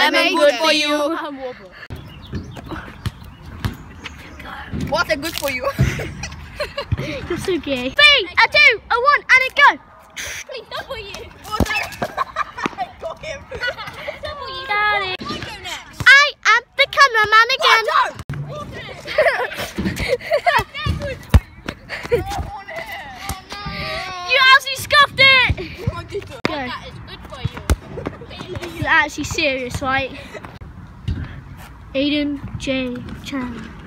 lemon good for you. Water good for you. That's okay. 3, a 2, a 1, and it go. Please, double you. Oh no! I got him. Double you. Got it. I go next. I am the cameraman again. You actually scuffed it. Go. That is good for you. You're actually serious, right? Aiden J. Chan.